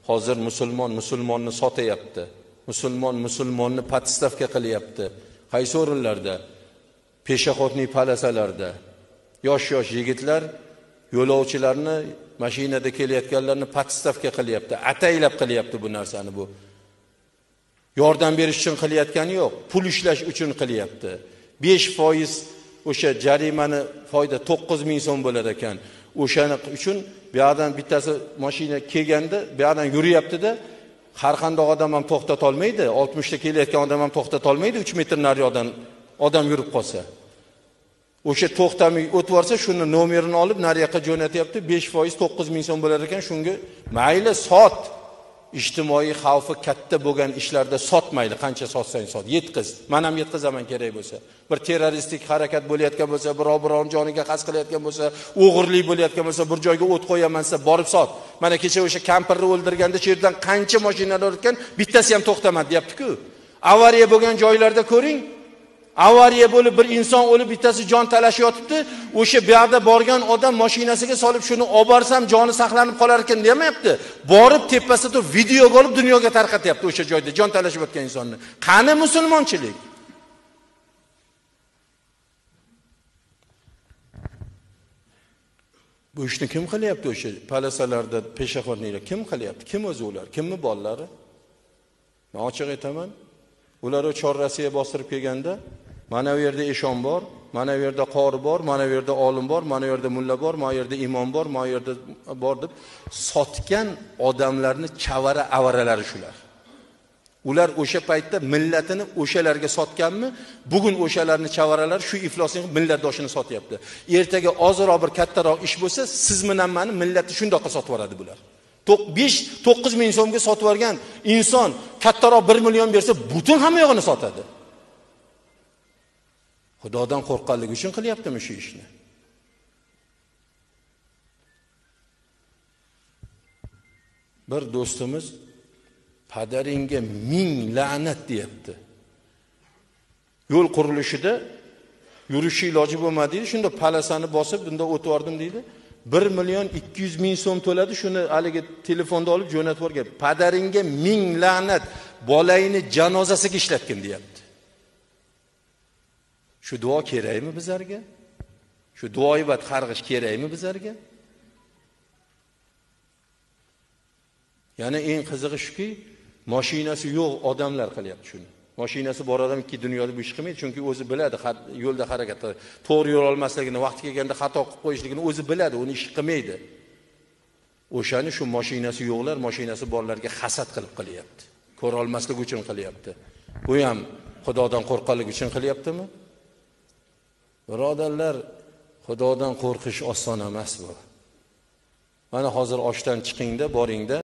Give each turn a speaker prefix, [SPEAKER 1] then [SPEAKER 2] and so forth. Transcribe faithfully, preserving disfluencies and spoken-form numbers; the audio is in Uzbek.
[SPEAKER 1] Hozir musulmon musulmonni sotyapti. Musulmon musulmonni podstavka qilyapti. Qaysi o'rinlarda? Peshaxodning palasalarda yosh-yosh yigitlar yo'lovchilarni mashinada kelayotganlarni podstavka qilyapti, ataylab qilyapti bu narsani bu. Yordam berish uchun qilayotgani yo'q, pul ishlash uchun qilyapti. besh foiz o'sha jarimani foyda to'qqiz ming so'm bo'lar ekan. O'shani uchun bu yerdan bittasi mashina kelganda, bu yerdan yuryapti-da, har qanday odam ham to'xtata olmaydi. oltmish ta kelayotgan odam ham to'xtata olmaydi uch metr nariyoqdan odam yurib qolsa. O'sha to'xtamay o'tib borsa, shuni nomerini olib nariyoqqa jo'natyapti. besh foiz to'qqiz ming so'm bo'lar ekan. Shunga mayli sot. Ijtimoiy xavfi katta bo'lgan ishlarda sotmaydi, qancha sotsang sot, yetqiz. Men ham yetqizaman kerak bo'lsa. Bir terroristik harakat bo'layotgan bo'lsa, birov birovning joniga qasd qilayotgan bo'lsa, o'g'irlik bo'layotgan bo'lsa, bir joyga o't qo'yaman desa, borib sot. Mana kecha o'sha kampirni o'ldirganda cherdan qancha mashinalar o'tgan, bittasi ham to'xtamadi, deyapti-ku. Avariya bo'lgan joylarda ko'ring. Avariya bo'lib bir inson o'lib, bittasi jon talashayotibdi. O'sha bu yerda borgan odam mashinasiga solib shuni olib borsam joni saqlanib qolar ekan demayapti. Borib tepasida turib videoga olib dunyoga tarqatyapti o'sha joyda jon talashayotgan insonni. Qani musulmonchilik? Bu ishni kim qilyapti o'sha palasalarda peshaxodliklar? Kim qilyapti? Kim o'zi ular? Kimni bolalari? Men ochiq aytaman. Ular o Chorrasiya bostirib kelganda, mana bu yerda eshon bor, mana bu yerda qori bor, mana bu yerda olim bor, mana bu yerda mulla bor, mana bu yerda imom bor, mana bu yerda bor deb sotgan odamlarni chavara avaralari shular. Ular o'sha paytda millatini o'shalarga sotganmi? Bugun o'shalarni chavaralari shu iflosning millatdoshini sotyapti. Ertaga ozroq bir kattaroq ish bo'lsa, siz bilan meni millatni shundoqqa sotib yuboradi bular. besh to'qqiz ming so'mga sotib yuborgan inson kattaroq bir million bersa, butun hamma yo'g'ini sotadi. Xudodan qo'rqqanligi uchun qilyaptimi shu ishni? Bir do'stimiz padaringga ming la'nat deyapti. Yo'l qurilishida yurishi iloji bo'lmadi, shunda palasani bosib, bunda o'tib bordim deydi. bir million ikki yuz ming so'm to'ladi, shuni haligi telefonda olib jo'natib yuborgan. Padaringga ming la'nat, bolayni janozasiga ishlatgin deyapti. Shu duo kerakmi bizlarga? Shu duoibat qarg'ish kerakmi bizlarga? Yana eng qizig'i shuki, mashinasi yo'q odamlar qilyapti shuni. Mashinasi bor odam ikki dunyoda bu ish qilmaydi, chunki o'zi biladi yo'lda harakat qiladi. To'g'ri yo'l olmasligini, vaqti kelganda xato qilib qo'yishligini o'zi biladi, uni ish qilmaydi. O'shani shu mashinasi yo'qlar, mashinasi borlarga hasad qilib qilyapti. Ko'ra olmaslik uchun qilyapti. Bu ham Xudodan qo'rqqanlik uchun qilyaptimi? Birodarlar, Xudodan qo'rqish oson emas bu. Mana hozir oshdan chiqingda, boringda